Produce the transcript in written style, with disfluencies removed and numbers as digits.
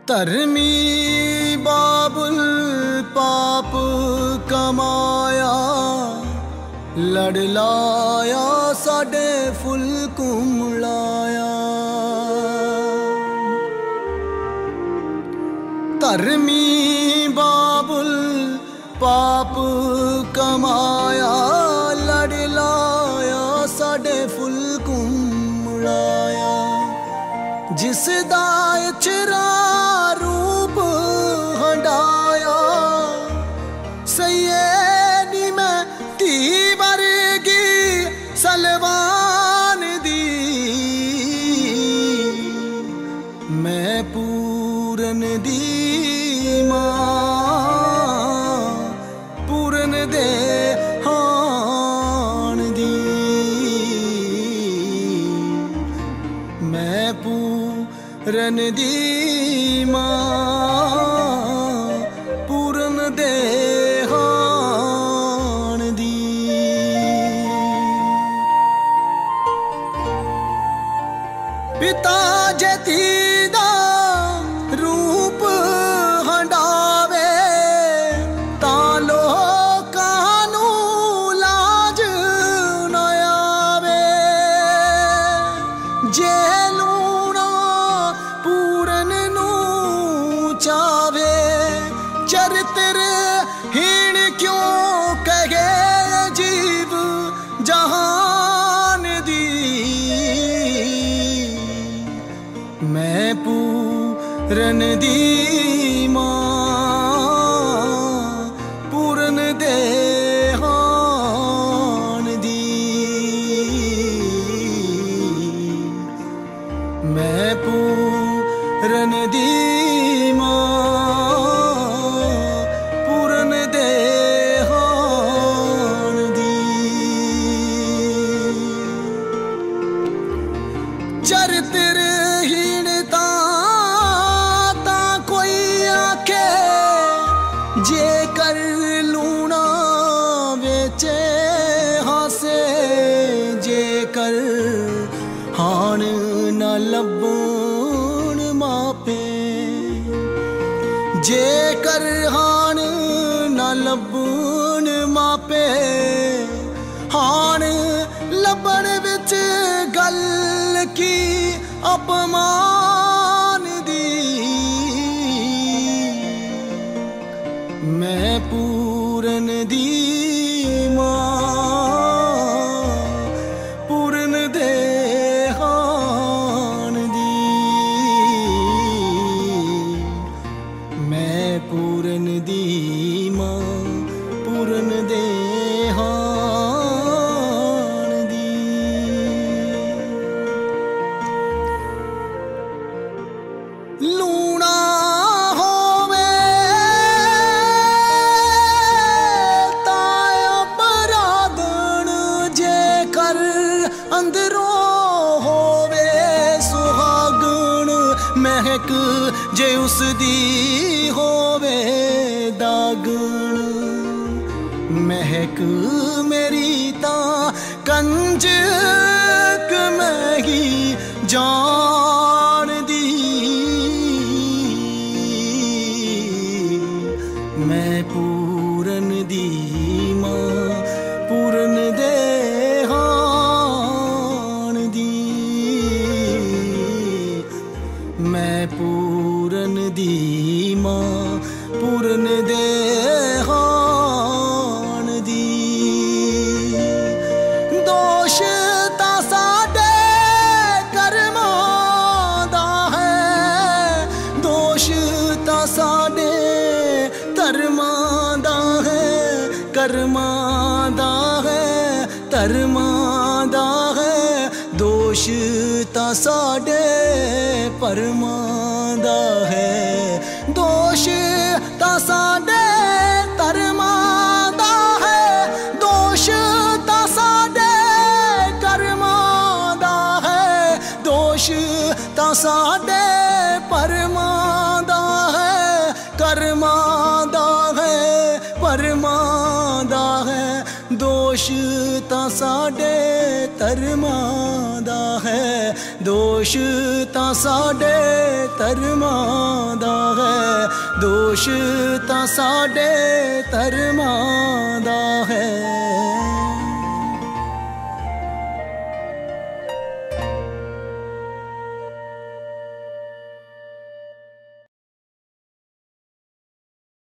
धर्मी बाबुल पाप कमाया, लड़ लाया साडे फुल कुमलाया। धर्मी बाबुल पाप कमाया, लड़ लाया साडे फुल कुमलाया। जिस दा इचरा रूप हंडाया, सईए नी मैं धी वर्गी सलवान दी। मैं पूरन दी मां, पूरन दे हान दी। मैं पूरन दी मां, पूरन दे हान दी। पिता जती दा रूप हंडावे, तां लोकां नूं लाज न आवे। जे लूणा पूरन नूं चावे, चरित्र हीण क्यों कहे जीव जहान दी। मैं पूरन दी मां, पूरन दे हान दी। मैं पूरन दी मां, पूरन दे हान दी। चरित्र हीणता तां कोई आखे, जे कर लूणा बेचे हासे। जे कर हान न लब्बण मापे, जे कर हान न लब्बण मापे। हान लब्बण विच गल की अपमान दी। मैं पूरन दी मां, पूरन दे हान दी। मैं पूरन दी मां, पूरन दे हान दी। लूणा होवे ताया बरादन, जे कर अंदरों होवे सुहागन। महक जे उसदी होवे दागन, महक मेरी तां कंजक महगी जान दी। मैं पूरन दी मां, पूरन दे हान दी। मैं पूरन दी मां, पूरन दे हान दी। दोष तां साडे कर्मां दा है, दोष तां साडे धर्मां दा है। कर्मां दा है, धर्मां दा है। दोष तां साडे परमां दा है। दोष तां साडे धर्मां दा है। दोष तां साडे कर्मां दा है। दोष तां साडे परमां दा है। कर्मां दा है, परमां दा है। दोष तां साडे धर्मां दा है। दोष तां साडे धर्मां दा है, दोष तां साडे धर्मां